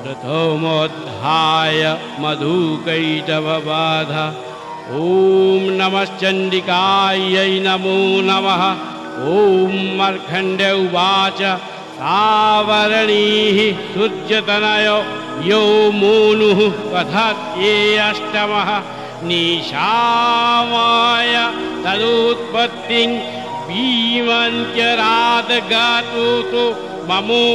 प्रथमोऽध्याय मधुकैटभबाध। ॐ नमश्चण्डिकायै नमो नमः। ॐ मार्कण्डेय उवाच सावरणीः सूर्यतनयो यो मोनुः कथत्ये अष्टमः निशामाय तदुत्पत्तिं भीमन्त्यरादगातुतो ममो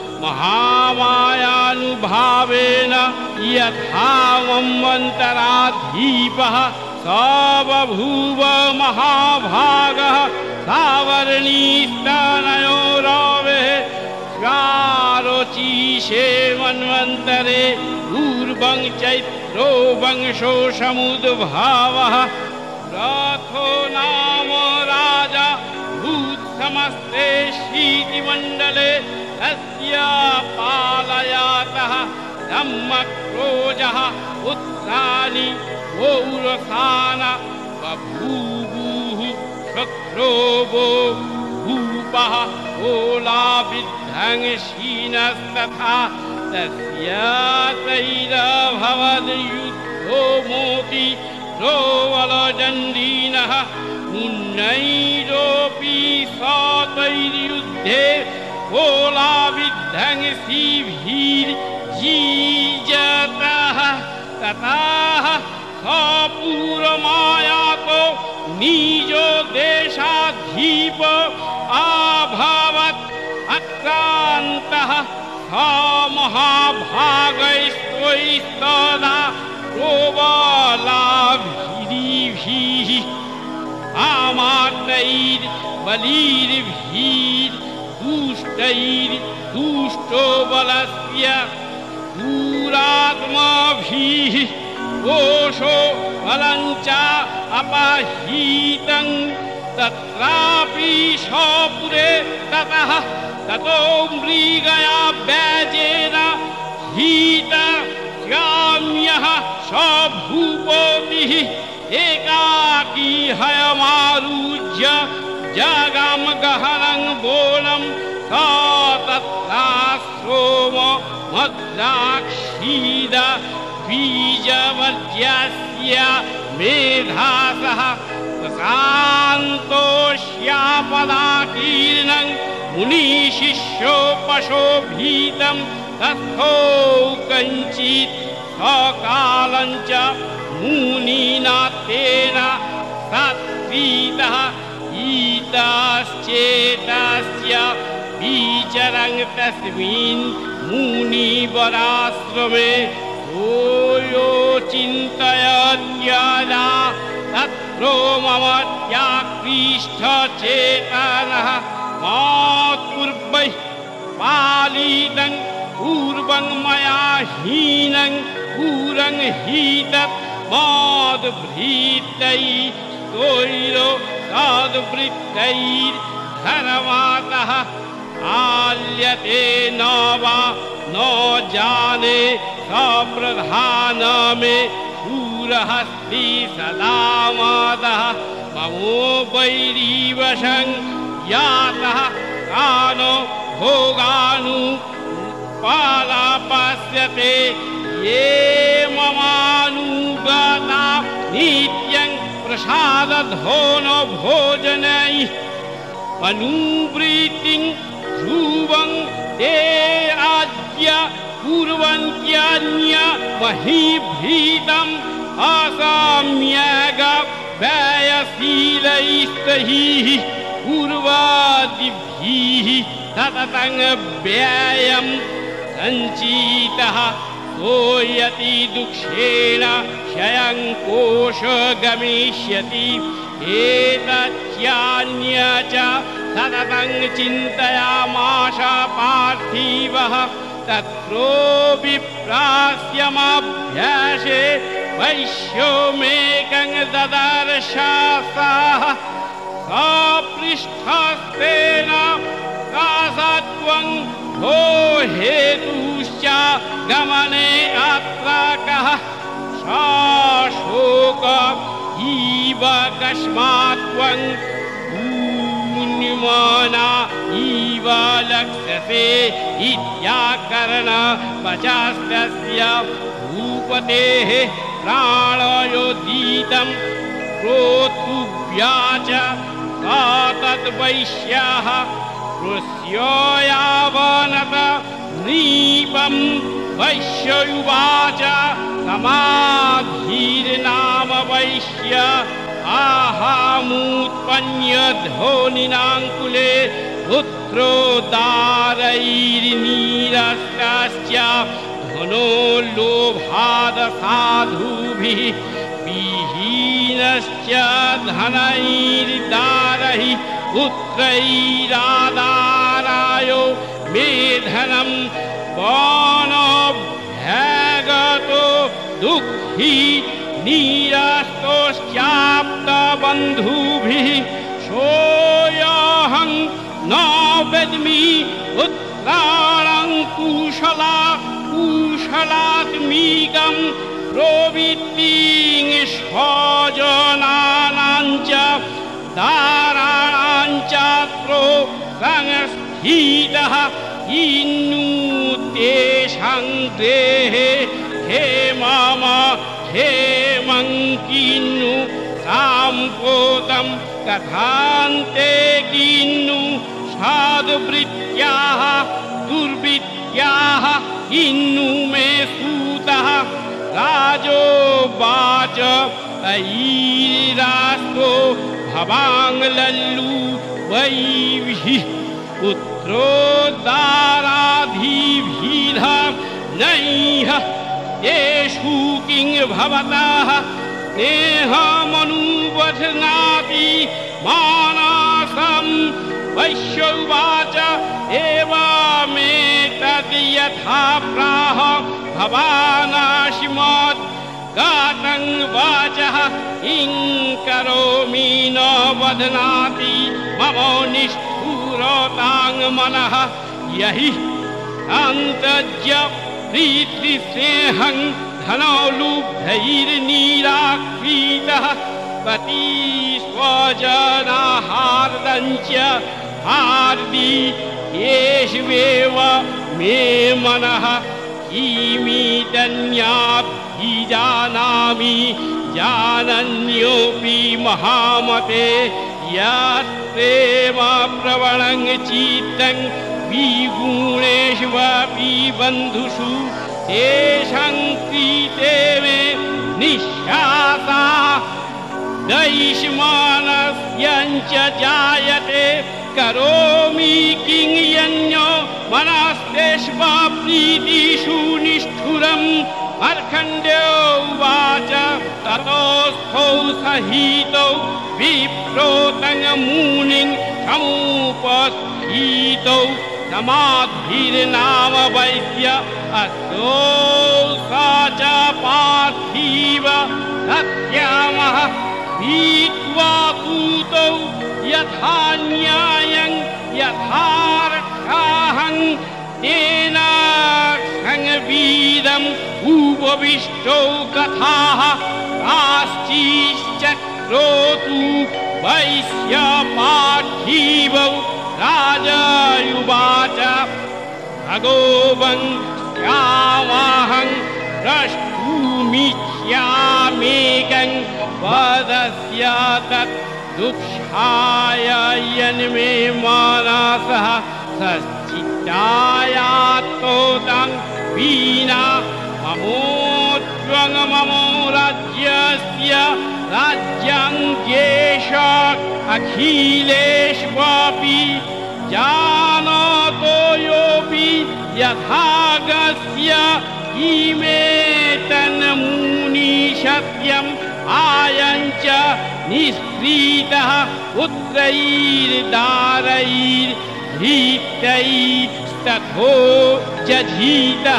महामायानुभावेन यथावमन्तराधीपः स बभूव महाभागः सावर्णीस्तनयो रवेः स्वारोचिषे मन्वन्तरे ऊर्वं चैत्रो वंशो समुद्भवः रथो नाम राजा भूत्समस्ते शीतिमण्डले तस्य पालयातः धम्मक्रोजः पुत्राणि पौरसान् बभूवुः शत्रोवो भूपः ओलाविध्वंसिनस्तथा तस्य तैरभवद्युद्धो मोति प्रोवलजण्डीनः मुन्नैरोऽपि सतैर्युद्धे ओलाविध्वंसिभिर्जीजतः ततः सपूरमायातो निजो देशाधीप अभवत् आक्रान्तः स महाभागैस्त्वैस्तदा प्रोबलाभिः आमार्तैर्बलिर्भिर्दुष्टैर्दुष्टो बलस्य दुरात्माभिः कोशो बलञ्च अपहीतं तत्रापि स्वपुरे ततः ततो मृगया व्याजेन हीतग्राम्यः स्वभूपोतिः एकाकी हयमारुज्य जगाम गहनं बोलं स तत्राश्रोम मद्राक्षीद बीजवर्ज्यस्य मेधासः प्रशान्तोष्यापदाकीर्णं मुनिशिष्योपशोभितं तस्थो कञ्चित् सकालञ्च मुनिना तेन सत्प्रीतः ईतश्चेतस्य विचरन् तस्मिन् मुनिवराश्रमे यो चिन्तयत्याजा तत्रो मम त्याकृष्टचेतनः मात्पूर्वैः पालितं पूर्वं मया हीनं पुरं हीतत् माद्भृतैः स्तोरो तद्वृत्तैर्धर्मातः आल्यते न वा न जाने सप्रधान मे शूरहस्ति सदा मादः ममो वैरीवशं यातः कानो भोगानुपालापस्यते ये ममानुगता नित्यं प्रसादधोनो भोजनैः अनुवृत्तिं ध्रुवं ते आद्य कुर्वन्त्यन्य महीभृतम् असाम्यग व्ययशीलैस्तैः पूर्वादिभिः सततं व्ययं सञ्चितः सोयति दुःखेन क्षयं कोश गमिष्यति एतच्चान्य च सततं चिन्तयामाश पार्थिवः तत्रो विप्रास्यमभ्यासे वैश्योमेकं ददर्शासः सपृष्ठस्तेन कासत्वं भो हेतुश्च गमने अत्र कः शाशोक इव कस्मात् त्वं पुण्यमाना इव लक्ष्यसे इत्याकर्ण पचास्तस्य भूपतेः प्राणयोदितं क्रोतुव्याच सा तद्वैश्याः कृष्यो यावनत नृपं वैश्युवाच समाधीर्नाम वैश्य आहामुत्पन्यध्वनिनाङ्कुले पुत्रोदारैर्नीरस्तश्च धनो लोभाद साधुभिः विहीनश्च धनैर्दारैः पुत्रैरादारायो मेधनं वनभ्यगतो दुःखी नीरस्तोश्चाप्तबन्धुभिः सोऽहं न वेद्मि उत्तरां कुशलात्मिकं प्रवृत्तिं स्वजनानां च दाराणां चात्रो संस्थितः इन्नु तेषां देहे हेमं किन्नु साम्पोतं कथान्ते किन्नु साधुवृत्त्याः दुर्वृत्त्याः किन्नु मे सूतः राजोवाच ऐरास्तो भवाङ्लल्लु वैभिः पुत्रोदाराधिभिः नैह तेषु किं भवतः स्नेहमनुवध्नाति मानसं वैश्युवाच एवमेतद्यथा प्राह भवानाशिमत् गातं वाचः किं करोमि न वदनाति मम निष्ठुरतां मनः यहि अन्तज्य प्रीतिस्नेहं धनौलुब्धैर्निराकृतः पति स्वजनाहार्दं च हार्दि येष्वेव मे मनः किमिदन्याभिजानामि जानन्योऽपि महामते यत्प्रेम प्रवणं चित्तं विगुणेष्वपि बन्धुषु तेषां कृते मे निःश्वासा दैष्मानस्यञ्च जायते करोमि किं यन्यो मनस्तेष्वप्रीतिषु निष्ठुरं अर्खण्ड्यो उवाच ततोऽस्थौ सहितौ विप्रोतं मुनिं समुपस्थितौ समाधिर्नाम वैद्य असौ स च पार्थिव सत्यामः पीत्वा पूतौ यथा न्यायं यथार्थाहं तेन संवीदम् उपविष्टौ कथाः काश्चिश्चक्रोतु वैश्य पार्थिवौ राजयुवाच भगोवं श्यामाहं द्रष्टुमिच्छाम्येकं वदस्य तत् दुःखाय यन्मे मानसः सच्चित्तायात्तोतं वीना ममो राज्यस्य राज्याङ्गेश अखिलेष्वपि जानातो योऽपि यथागस्य इमे तन्मुनि सत्यम् आयञ्च निःस्त्रीतः पुत्रैर्दारैर्धृतैस्तथो जझितः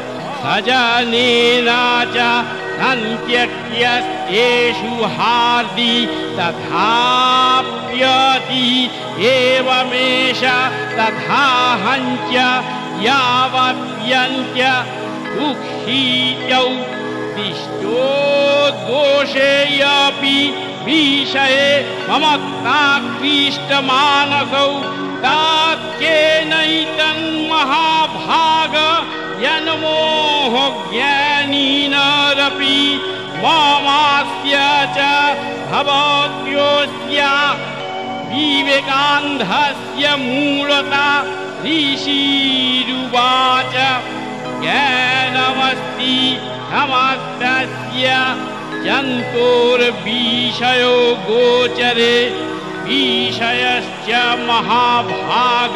सजनेन च सन्त्यक्यस्तेषु हार्दि तथाप्यति एवमेष तथाहञ्च यावत्यन्त्य दुःखीत्यौ दिष्टो दोषेऽपि विषये मम ताक्लिष्टमानसौ तत्केन यन्मोहज्ञानिनरपि मामास्य च भवद्योऽस्य विवेकान्धस्य मूलता ऋषिरुवाच ज्ञानमस्ति समस्तस्य जन्तोर्विषयो गोचरे विषयश्च महाभाग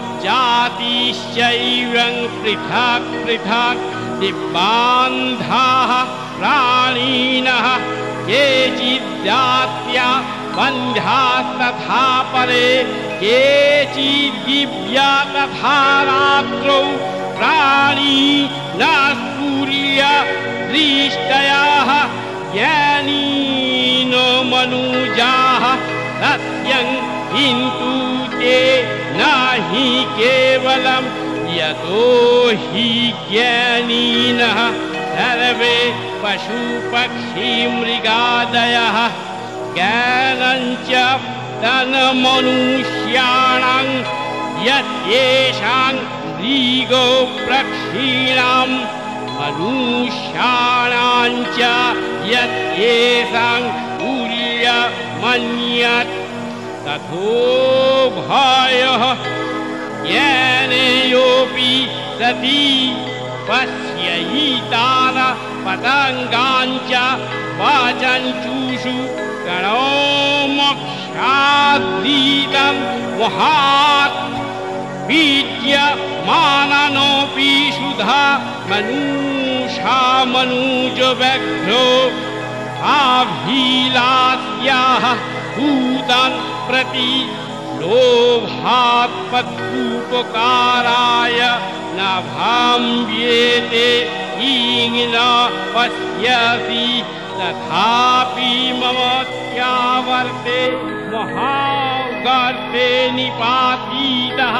जातिश्चैवं पृथक् पृथक् दिव्यान्धाः प्राणिनः केचिद्जात्या बन्ध्यास्तथा परे केचिद्दिव्या तथा रात्रौ प्राणी न स्फुर्य दृष्टयाः ज्ञानिनो मनुजाः सत्यं किन्तु ते न हि केवलं यतो हि ज्ञानिनः सर्वे पशुपक्षिमृगादयः ज्ञानञ्च तन्मनुष्याणां यस्येषां मृगो पक्षिणां मनुष्याणां च यस्येषां तुल्यमन्यत् तथोभयः ज्ञानेयोऽपि सति पश्यैतान् पतङ्गाञ्च वाचञ्चूषु गणोमक्षादीतं महात् विद्यमाननोऽपि शुधा मनुषा मनुजव्यघ्रो अभिलाष्याः भूतान् प्रति लोभात् पत्युपकाराय न भाम्येते न पश्यसि तथापि ममत्यावर्ते महागर्ते निपातितः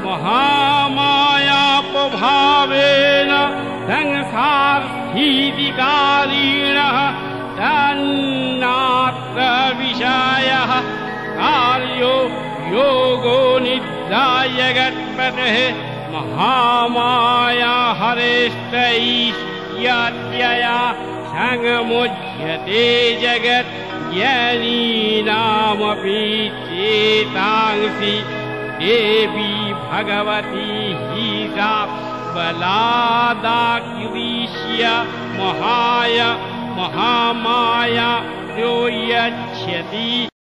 महामायापभावेन संसारस्थितिकारिणः तन्नात्र विषयः कार्यो योगो निद्रा जगत्पतेः महामाया हरेष्टैष्यत्यया संमुच्यते जगत् ज्ञानीनामपि चेतांसि देवी भगवती हि सा बलादाकृष्य महामाया प्रयच्छति।